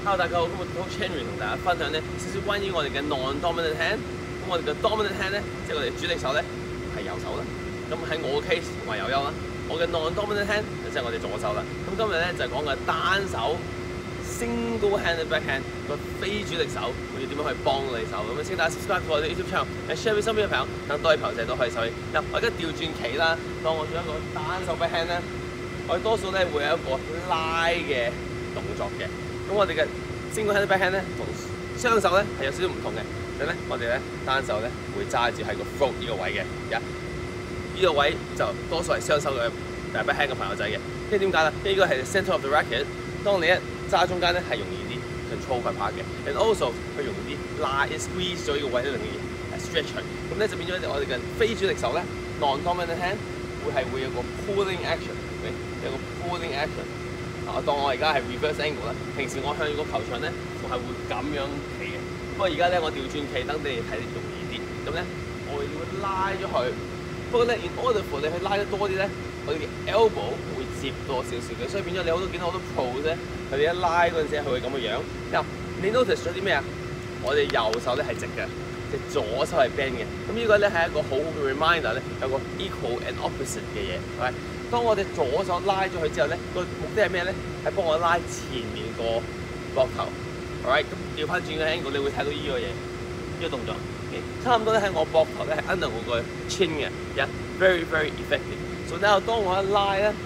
Hello， 大家好，今日好 Henry 同大家分享咧少少關於我哋嘅 non-dominant hand。咁我哋嘅 dominant hand 咧，即係我哋主力手咧係右手啦。咁喺我嘅 case 我係右啦，我嘅 non-dominant hand 就即係我哋左手啦。咁今日咧就係講嘅單手 single-handed backhand 個非主力手，會要點樣去幫到你手。咁請大家 subscribe 我哋 YouTube channel，share 俾身邊嘅朋友，等多啲朋友仔都可以手。嗱，我而家調轉棋啦，當我做一個單手 backhand 咧，我哋多數咧會有一個拉嘅動作嘅。咁我哋嘅 single-handed backhand 咧，同雙手咧係有少少唔同嘅。咁咧，我哋咧單手咧會揸住喺個 throat 呢個位嘅，呢個位就多數係雙手嘅backhand 嘅朋友仔嘅。因為點解咧？因為呢個係 centre of the racket， 當你一揸中間咧係容易啲 control 佢拍嘅 ，and also 佢容易啲拉 squeeze 咗呢個位咧，容易stretch 佢。咁咧就變咗我哋嘅非主力手咧 non-dominant hand 會有個 pulling action， 有個 pulling action。我當我而家係 reverse angle 啦，平時我向個球場咧，我係會咁樣企嘅。不過而家咧，我調轉企，等你哋睇容易啲。咁咧，我要拉咗佢。不過咧 ，in order for 你去拉得多啲咧，我哋嘅 elbow 會接多少少嘅，所以變咗你好多見到好多 pros 咧，佢哋一拉嗰陣時佢會咁嘅樣。嗱，你 notice 咗啲咩啊？我哋右手咧係直嘅，隻左手係 bend 嘅。咁呢個咧係一個好好嘅 reminder 咧，有個 equal and opposite 嘅嘢，係咪？當我哋左手拉咗佢之後咧，個目的係咩咧？係幫我拉前面個膊頭 ，alright。咁調翻轉嘅 angle， 你會睇到呢個嘢，呢個動作，差唔多咧喺我膊頭咧係 under 我個 chin 嘅 ，very very effective。所以咧，當我一拉咧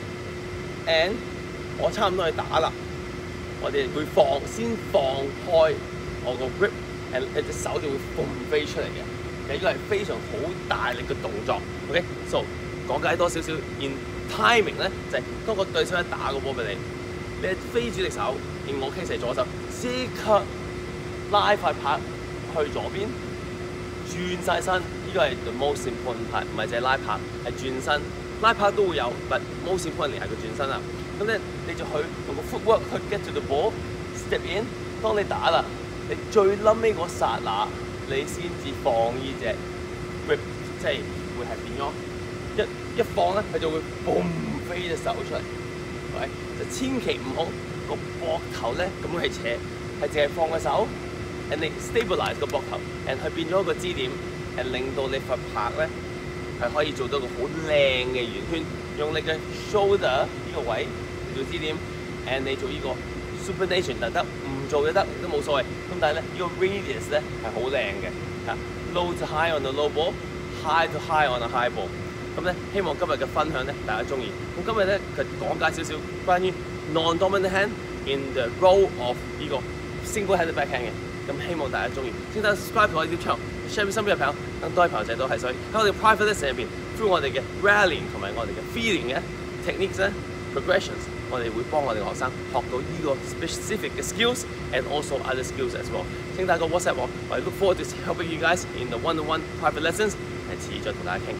，and 我差唔多去打啦，我哋會先放開我個 grip，and 你隻手就會飛出嚟嘅。其實呢個係非常好大力嘅動作 ，OK。So 講解多少少 in timing 咧，就係當個對手一打個波俾你，你係非主力手，而我 case 係左手，即刻拉塊拍去左邊，轉晒身，呢個係 the most important part， 唔係淨係拉拍，係轉身。拉拍都會有 ，but most important 係個轉身啦。咁咧你就去用個 footwork 去 get to the ball，step in。當你打啦，你最冧尾嗰剎那，你先至放呢隻 grip， 即係會係變咗。一放咧，佢就會 boom 飛隻手出嚟，係咪？就千祈唔好個膊頭咧咁樣去扯，係淨係放個手 ，and 你 stabilize 個膊頭 ，and 佢變咗一個支點 ，and 令到你塊拍咧係可以做到個好靚嘅圓圈，用你嘅 shoulder 呢個位做支點 ，and 你做呢個 supination 就得，唔做就得，都冇所謂。咁但係咧，呢個 radius 咧係好靚嘅，啊 ，low to high on the low ball，high to high on the high ball。咁咧，希望今日嘅分享咧，大家中意。咁今日咧，佢講解少少關於 non-dominant hand in the role of 呢個 single-handed backhand 嘅。咁希望大家中意。請大家 subscribe 我哋 YouTube channel，share 俾身邊嘅朋友，等多啲朋友仔都係所以喺我哋 private lesson 入邊 ，through 我哋嘅 rallying 同埋我哋嘅 feeling 嘅 techniques 咧 progressions， 我哋會幫我哋學生學到呢個 specific 嘅 skills and also other skills as well。請大家 WhatsApp我，我哋 look forward to helping you guys in the one-on-one private lessons，係遲再同大家傾。